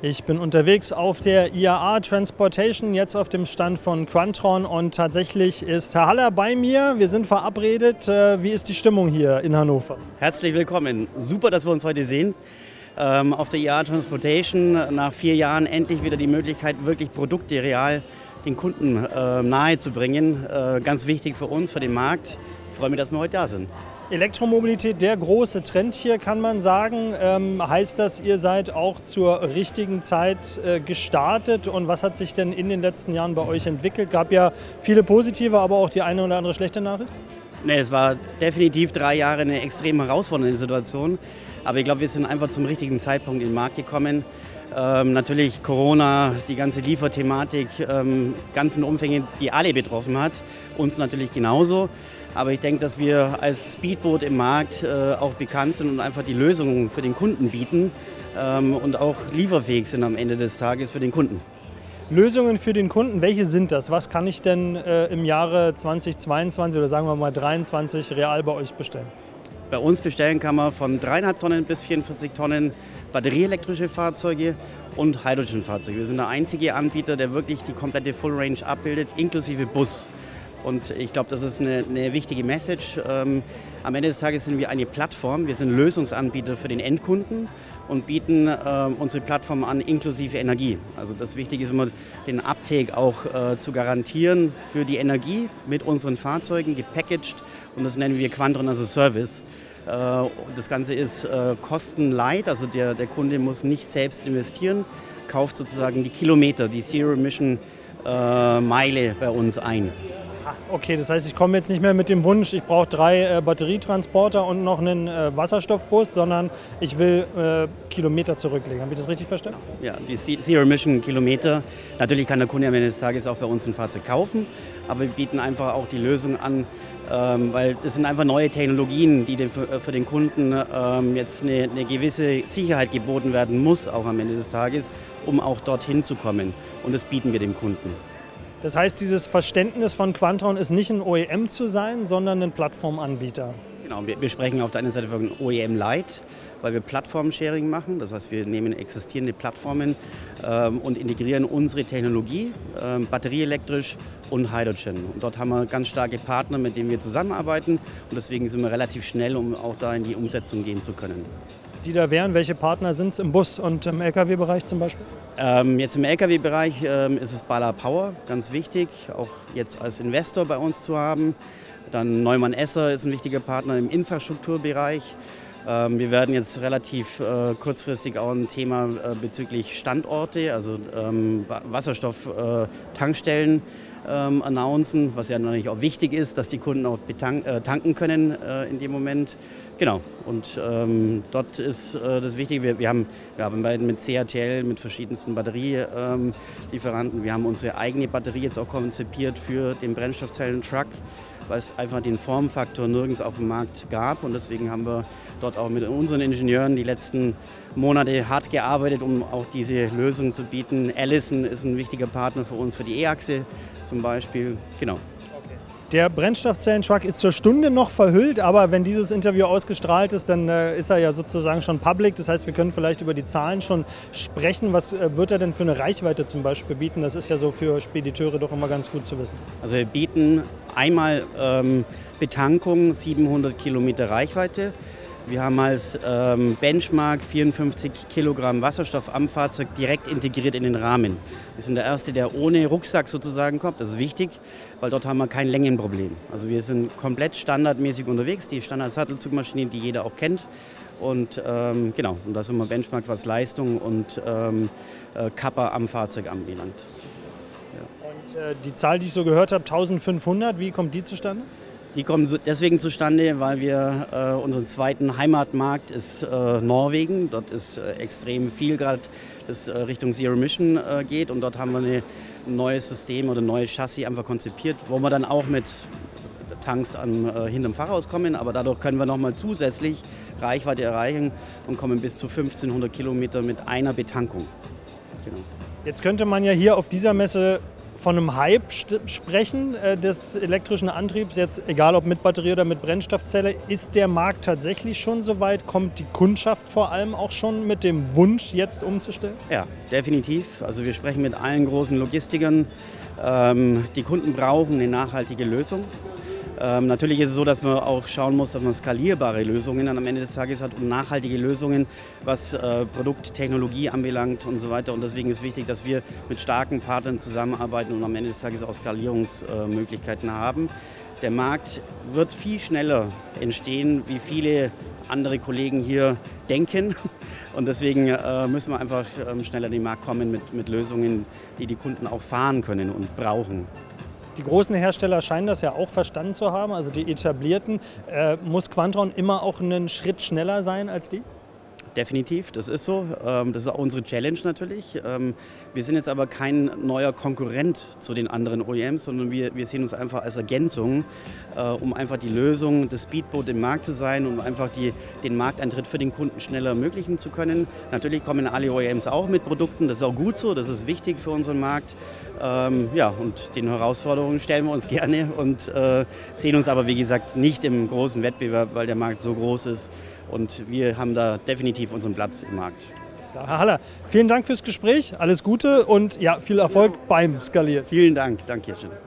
Ich bin unterwegs auf der IAA Transportation, jetzt auf dem Stand von Quantron, und tatsächlich ist Herr Haller bei mir. Wir sind verabredet. Wie ist die Stimmung hier in Hannover? Herzlich willkommen. Super, dass wir uns heute sehen. Auf der IAA Transportation nach 4 Jahren endlich wieder die Möglichkeit, wirklich Produkte real den Kunden nahe zu bringen. Ganz wichtig für uns, für den Markt. Ich freue mich, dass wir heute da sind. Elektromobilität, der große Trend hier, kann man sagen. Heißt das, ihr seid auch zur richtigen Zeit gestartet? Und was hat sich denn in den letzten Jahren bei euch entwickelt? Gab ja viele positive, aber auch die eine oder andere schlechte Nachricht? Nee, es war definitiv 3 Jahre eine extrem herausfordernde Situation. Aber ich glaube, wir sind einfach zum richtigen Zeitpunkt in den Markt gekommen. Natürlich Corona, die ganze Lieferthematik, ganzen Umfänge, die alle betroffen hat. Uns natürlich genauso. Aber ich denke, dass wir als Speedboat im Markt auch bekannt sind und einfach die Lösungen für den Kunden bieten und auch lieferfähig sind am Ende des Tages für den Kunden. Lösungen für den Kunden, welche sind das? Was kann ich denn im Jahre 2022 oder sagen wir mal 2023 real bei euch bestellen? Bei uns bestellen kann man von 3,5 Tonnen bis 44 Tonnen batterieelektrische Fahrzeuge und Hydrogen-Fahrzeuge. Wir sind der einzige Anbieter, der wirklich die komplette Full Range abbildet, inklusive Bus. Und ich glaube, das ist eine wichtige Message. Am Ende des Tages sind wir eine Plattform. Wir sind Lösungsanbieter für den Endkunden und bieten unsere Plattform an, inklusive Energie. Also das Wichtige ist immer, den Uptake auch zu garantieren für die Energie mit unseren Fahrzeugen, gepackaged. Und das nennen wir Quantron as a Service. Das Ganze ist kostenlight, also der Kunde muss nicht selbst investieren, kauft sozusagen die Kilometer, die Zero-Emission-Meile bei uns ein. Okay, das heißt, ich komme jetzt nicht mehr mit dem Wunsch, ich brauche 3 Batterietransporter und noch einen Wasserstoffbus, sondern ich will Kilometer zurücklegen. Habe ich das richtig verstanden? Ja, die Zero-Emission-Kilometer. Natürlich kann der Kunde am Ende des Tages auch bei uns ein Fahrzeug kaufen, aber wir bieten einfach auch die Lösung an, weil das sind einfach neue Technologien, die für den Kunden jetzt eine gewisse Sicherheit geboten werden muss, auch am Ende des Tages, um auch dorthin zu kommen. Und das bieten wir dem Kunden. Das heißt, dieses Verständnis von Quantron ist nicht ein OEM zu sein, sondern ein Plattformanbieter. Genau, wir sprechen auf der einen Seite von OEM Lite, weil wir Plattform-Sharing machen. Das heißt, wir nehmen existierende Plattformen und integrieren unsere Technologie, batterieelektrisch und Hydrogen. Und dort haben wir ganz starke Partner, mit denen wir zusammenarbeiten. Und deswegen sind wir relativ schnell, um auch da in die Umsetzung gehen zu können. Die da wären, welche Partner sind es im Bus- und im Lkw-Bereich zum Beispiel? Jetzt im Lkw-Bereich ist es Ballard Power, ganz wichtig, auch jetzt als Investor bei uns zu haben. Dann Neumann Esser ist ein wichtiger Partner im Infrastrukturbereich. Wir werden jetzt relativ kurzfristig auch ein Thema bezüglich Standorte, also Wasserstofftankstellen announcen, was ja natürlich auch wichtig ist, dass die Kunden auch tanken können in dem Moment. Genau, und dort ist das Wichtige, wir arbeiten mit CATL, mit verschiedensten Batterielieferanten. Wir haben unsere eigene Batterie jetzt auch konzipiert für den Brennstoffzellen-Truck, weil es einfach den Formfaktor nirgends auf dem Markt gab. Und deswegen haben wir dort auch mit unseren Ingenieuren die letzten Monate hart gearbeitet, um auch diese Lösung zu bieten. Allison ist ein wichtiger Partner für uns, für die E-Achse zum Beispiel. Genau. Der Brennstoffzellentruck ist zur Stunde noch verhüllt, aber wenn dieses Interview ausgestrahlt ist, dann ist er ja sozusagen schon public. Das heißt, wir können vielleicht über die Zahlen schon sprechen. Was wird er denn für eine Reichweite zum Beispiel bieten? Das ist ja so für Spediteure doch immer ganz gut zu wissen. Also wir bieten einmal Betankung 700 Kilometer Reichweite. Wir haben als Benchmark 54 Kilogramm Wasserstoff am Fahrzeug direkt integriert in den Rahmen. Wir sind der Erste, der ohne Rucksack sozusagen kommt. Das ist wichtig, weil dort haben wir kein Längenproblem. Also wir sind komplett standardmäßig unterwegs, die Standard-Sattelzugmaschine, die jeder auch kennt. Und genau, und da sind wir Benchmark, was Leistung und Kappa am Fahrzeug anbelangt. Ja. Und die Zahl, die ich so gehört habe, 1500, wie kommt die zustande? Die kommen deswegen zustande, weil wir unseren zweiten Heimatmarkt ist Norwegen. Dort ist extrem viel gerade, das Richtung Zero Emission geht. Und dort haben wir ein neues System oder ein neues Chassis einfach konzipiert, wo wir dann auch mit Tanks hinterm Fahrhaus kommen. Aber dadurch können wir nochmal zusätzlich Reichweite erreichen und kommen bis zu 1500 Kilometer mit einer Betankung. Genau. Jetzt könnte man ja hier auf dieser Messe von einem Hype sprechen des elektrischen Antriebs, jetzt egal ob mit Batterie oder mit Brennstoffzelle. Ist der Markt tatsächlich schon so weit? Kommt die Kundschaft vor allem auch schon mit dem Wunsch, jetzt umzustellen? Ja, definitiv. Also wir sprechen mit allen großen Logistikern. Die Kunden brauchen eine nachhaltige Lösung. Natürlich ist es so, dass man auch schauen muss, dass man skalierbare Lösungen dann am Ende des Tages hat und nachhaltige Lösungen, was Produkttechnologie anbelangt und so weiter. Und deswegen ist wichtig, dass wir mit starken Partnern zusammenarbeiten und am Ende des Tages auch Skalierungsmöglichkeiten haben. Der Markt wird viel schneller entstehen, wie viele andere Kollegen hier denken. Und deswegen müssen wir einfach schneller in den Markt kommen mit Lösungen, die die Kunden auch fahren können und brauchen. Die großen Hersteller scheinen das ja auch verstanden zu haben, also die etablierten. Muss Quantron immer auch einen Schritt schneller sein als die? Definitiv, das ist so. Das ist auch unsere Challenge natürlich. Wir sind jetzt aber kein neuer Konkurrent zu den anderen OEMs, sondern wir sehen uns einfach als Ergänzung, um einfach die Lösung des Speedboat im Markt zu sein und einfach den Markteintritt für den Kunden schneller ermöglichen zu können. Natürlich kommen alle OEMs auch mit Produkten, das ist auch gut so, das ist wichtig für unseren Markt. Ja, und den Herausforderungen stellen wir uns gerne und sehen uns aber, wie gesagt, nicht im großen Wettbewerb, weil der Markt so groß ist und wir haben da definitiv unseren Platz im Markt. Herr Haller, vielen Dank fürs Gespräch, alles Gute und ja, viel Erfolg beim Skalieren. Vielen Dank, danke schön.